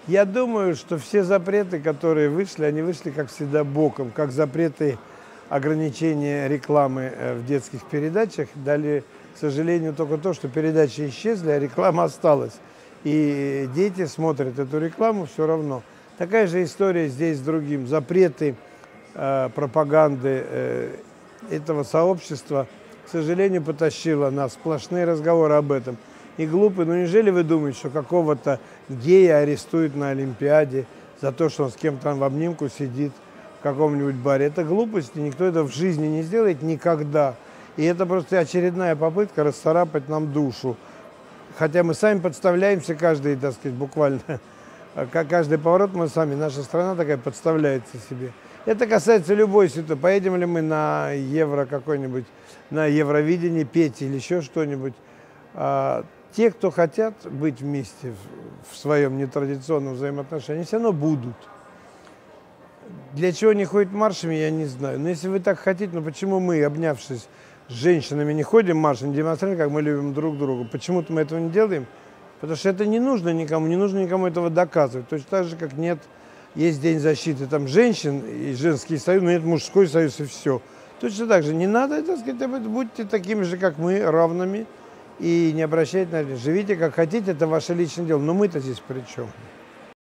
Я думаю, что все запреты, которые вышли, они вышли, как всегда, боком. Как запреты ограничения рекламы в детских передачах дали, к сожалению, только то, что передачи исчезли, а реклама осталась. И дети смотрят эту рекламу все равно. Такая же история здесь с другим. Запреты пропаганды этого сообщества, к сожалению, потащило нас. Сплошные разговоры об этом. И глупые, ну неужели вы думаете, что какого-то гея арестуют на Олимпиаде за то, что он с кем-то в обнимку сидит в каком-нибудь баре? Это глупости, никто это в жизни не сделает никогда. И это просто очередная попытка расцарапать нам душу. Хотя мы сами подставляемся каждый, так сказать, буквально, каждый поворот мы сами, наша страна такая подставляется себе. Это касается любой ситуации. Поедем ли мы на Евро какой-нибудь, на Евровидение петь или еще что-нибудь. Те, кто хотят быть вместе в своем нетрадиционном взаимоотношении, все равно будут. Для чего они ходят маршами, я не знаю. Но если вы так хотите, ну почему мы, обнявшись с женщинами, не ходим маршем, не демонстрируем, как мы любим друг друга? Почему-то мы этого не делаем? Потому что это не нужно никому этого доказывать. Точно так же, как есть День защиты там, женщин и женский союз, но нет мужской союз и все. Точно так же не надо, так сказать, будьте такими же, как мы, равными. И не обращайте на это. Живите как хотите, это ваше личное дело. Но мы-то здесь при чем?